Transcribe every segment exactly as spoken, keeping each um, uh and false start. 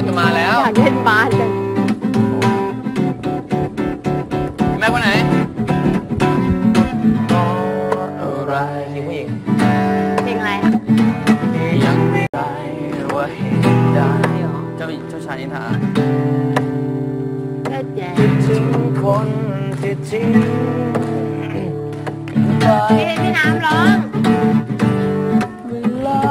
จะมาแล้วอยากเล่นบาสจังแม่คนไหนอะไรที่ผู้หญิงเพลงอะไรยังไม่ได้ว่าเห็นได้เจ้าเจ้าชายนิทราก็แย่ถึงคนที่ทิ้งพี่พี่น้ำร้องเวลา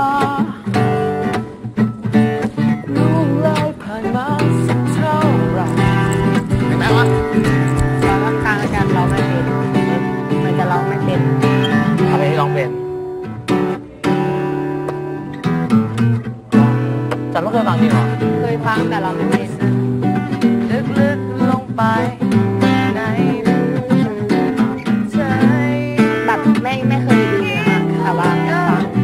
ล่วงเลยผ่านมาสักเท่าไรเห็นไหมวะเราทำตามอาจารย์ร้องไม่เป็นมันจะร้องไม่เป็นอะไรที่ร้องเป็นจันไม่เคยฟังจริงเหรอเคยฟังแต่เราไม่เป็นลึกๆลงไปในใจแบบไม่ไม่เคยดูนะคะแต่ว่าฟัง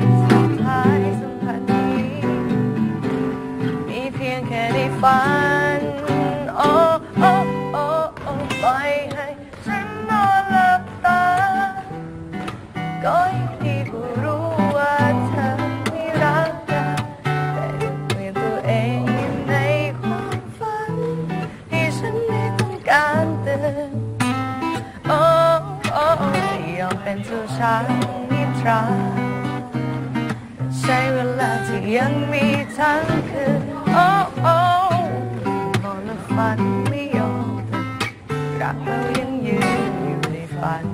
มีเพียงแค่ได้ฝันโอ้โอ้โอ้โอ้ปล่อยให้ฉันนอนหลับตาก็ยังดีกว่ารู้ว่าเธอไม่รักกันแต่เปลี่ยนตัวเองอยู่ในความฝันที่ฉันไม่ต้องการเตือนโอ้โอ้ยอมเป็นเจ้าชายนิทราใช้เวลาที่ยังมีทั้งคืนโอ้โอ้นอนและฝันไม่ยอมรักเรายังยืนอยู่ในฝัน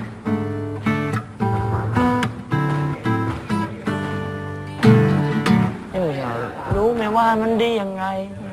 รู้ไหมว่ามันดียังไง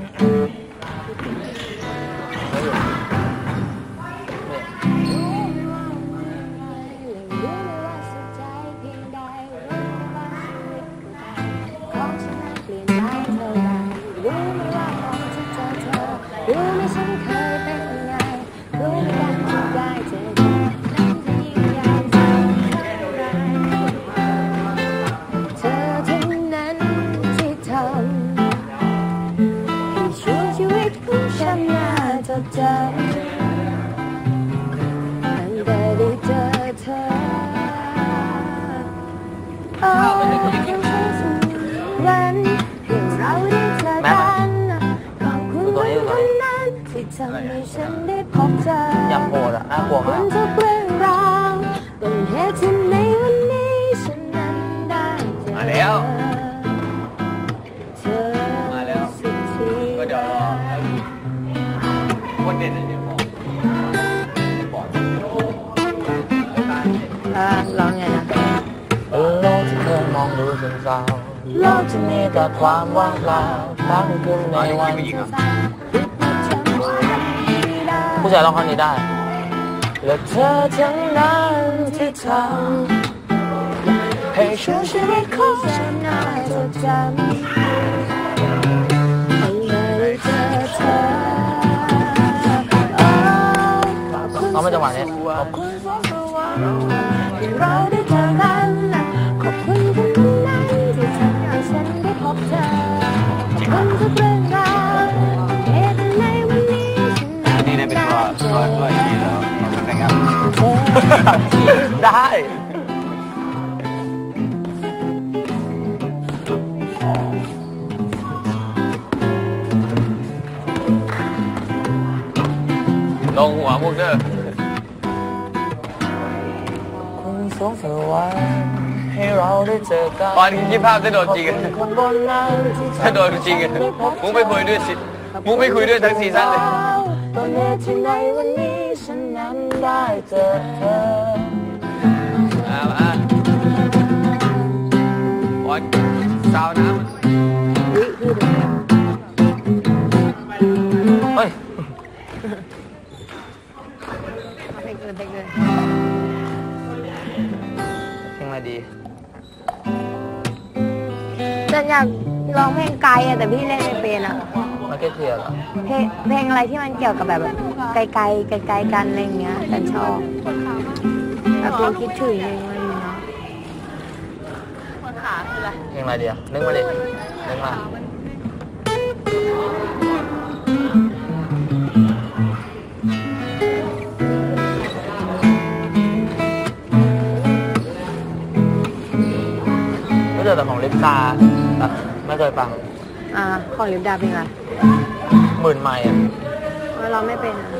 จำตั้งแต่ได้เจอเธอโอ้วันที่เราได้เจอกันขอบคุณวันนั้นที่ทำให้ฉันได้พบเจอยังโหดอ่ะน่ากลัวมากทุกเรื่องราวต้นเหตุที่ในวันนี้ฉันนั้นได้เจอมาแล้วมาแล้วก็เดี๋ยวรอคนเด่นเดี๋ยวบอกอ่าร้องไงนะโลกที่เคยมองดูเศร้าโลกที่มีแต่ความว่างเปล่าทั้งคืนในวันผู้ชายร้องคนนี้ได้และเธอทั้งนั้นที่ทำให้ช่วงชีวิตของฉันน่าจดจำให้ได้เจอเธอเอาไม่จังหวะนี้ขอบคุณที่เราได้เจอกันขอบคุณทุกนั้นที่ทำให้ฉันได้พบเธอขอบคุณทุกเรื่องราวเหตุในวันนี้ฉันนี่ได้เป็นตัวตัวตัวอีกแล้วนะครับได้ลงหัวพวกเด้อคุณสงสวรรค์ให้เราได้เจอกันตอนคิดภาพจะโดนจริงกันจะโดนจริงกันมุ้งไม่คุยด้วยสิมุ้งไม่คุยด้วยทั้งซีซั่นเลยตอนนี้ที่ในวันนี้ฉันนั้นได้เจอเธอมามาบอลสาวน้ำเฮ้ยเพลงอื่นเพลงอื่นเพลงอะไรดีฉันอยากร้องเพลงไกลอะแต่พี่เล่นไม่เป็นอะมาเก็ตเทียร์เหรอเพลงเพลงอะไรที่มันเกี่ยวกับแบบไกลไกลไกลไกลกันอะไรอย่างเงี้ยฉันชอบแบบเพลงคิดถึงอะไรอย่างเงี้ยเนาะคนขาคืออะไรเพลงอะไรดีอะนึกมาดินึกมาไม่เจอแต่ของลิปตาไม่เคยฟังอ่าของลิปดาเป็นไงหมื่นไมล์อ่ะเราไม่เป็นอ่ะ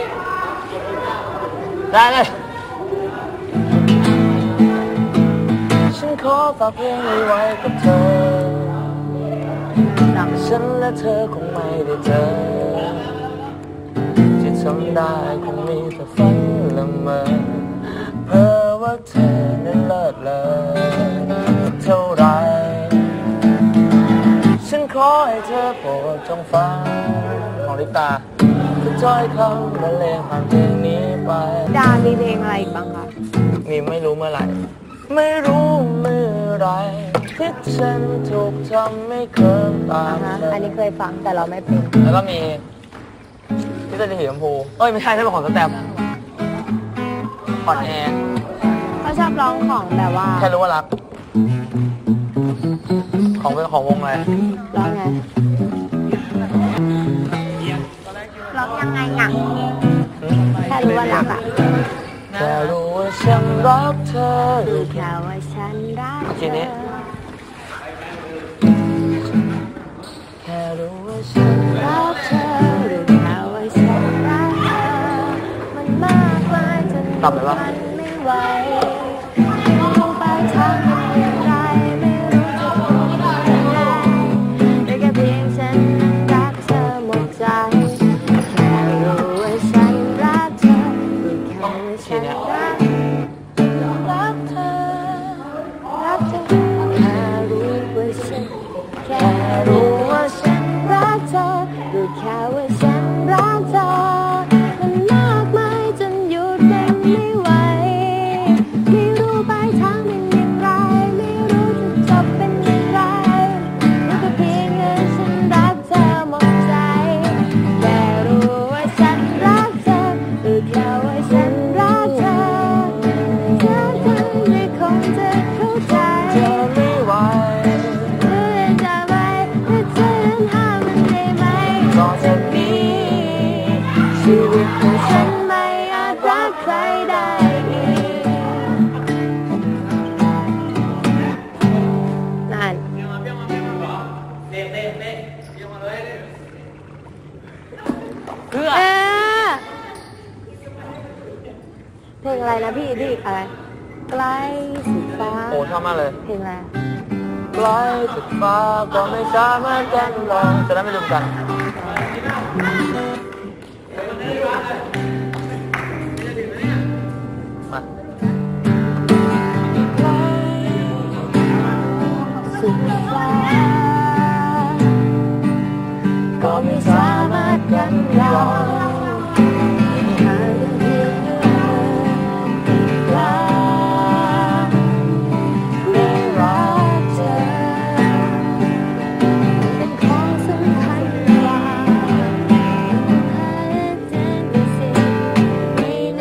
ได้เลยฉันขอฝากเพลงนี้ไว้กับเธอดังฉันและเธอคงไม่ได้เจอที่ทำได้คงมีแต่ฝันละเมอเพ้อว่าเธอนั้นเลิศเลยเท่าไรฉันขอให้เธอโปรดจงฟังของลิปตาคือจ้อยคำบรรเลงผ่านเพลงนี้ไปดามีเพลงอะไรอีกบ้างคะมีไม่รู้เมื่อไหร่ไม่รู้เมื่อไรที่ฉันถูกทำไม่เคยตาอ่าม ฮะเธออันนี้เคยฟังแต่เราไม่เป็นแล้วก็มีที่เป็นสีชมพูเอ้ยไม่ใช่ที่เป็นของสแตมป์อ่อนแอเขาชอบร้องของแบบว่าแค่รู้ว่ารัก ของเป็นของวงอะไรร้องไงร้องยังไงอ่ะแค่รู้ว่ารักอ่ะแค่รู้ว่าฉันรักเธอรู้แค่ว่าฉันรักเธทีนี้อแค่รู้ว่าฉันรักเธอรู้แค่ว่าฉันรักเธอมันมากไปจนต่ำไปปะมันไม่ไหวลงไปทางเป็นอย่างไรไม่รู้จะพูดยังไงได้แค่เพียงฉันรักเธอหมดใจแค่รู้ว่าฉันรักเธอรู้แค่ว่าฉันรักรักเธอรักเธอแค่รู้ว่าฉันแค่รู้ว่าฉันรักเธอรู้แค่ว่าฉันรักเธอมันมากมายจนหยุดมันไม่ไหวไม่รู้ปลายทางเป็นอย่างไรไม่รู้จะจบเป็นอย่างไรรู้แต่เพียงว่าฉันรักเธอหมดใจแค่รู้ว่าฉันรักเธอรู้แค่ว่าฉันรักเธอเธอเธอไม่คงจะเข้าใจเธอไม่ไหวเธอจะไปและเธอนั้นห้ามมันได้ไหมต่อจากนี้ชีวิตของฉัฉันนไม่อาจรักใครได้อีกนั่นเพื่อเอ๊ะเพลงอะไรนะพี่พี่อะไรไกลสุดฟ้าโอ้ชอบมากเลยเพลงอะไรไกลสุดฟ้าก็ไม่สามารถกันลองจะได้ไม่ลืมกันมาสุดฟ้าก็ไม่สามารถกันเราหาเพียงเอื้อมกลาไม่รักเธอเป็นของสำคัญกว่าหาเจอในสิ่งนี้ไหน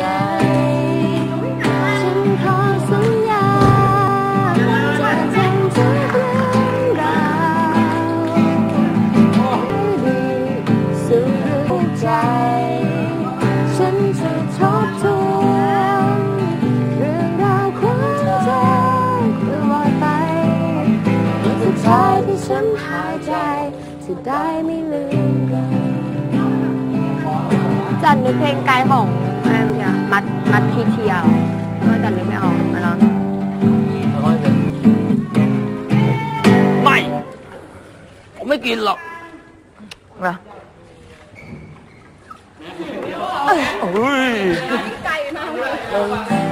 ฉันขอสัญญาจะทำทุกเรื่องราวให้ดีสุดหัวใจ ฉันจะทบทวนเรื่องราวของเธอตลอดไปวันสุดท้ายที่ฉันหายใจจะได้ไม่ลืมกันจันนึกเพลงไกลของอะไรเนี่ยมัดมัดทีเทียวก็จันนึกไม่ออกมาร้องแล้วก็จะไม่ ผมไม่กินหรอกนะโอ้ยไก่มากเลย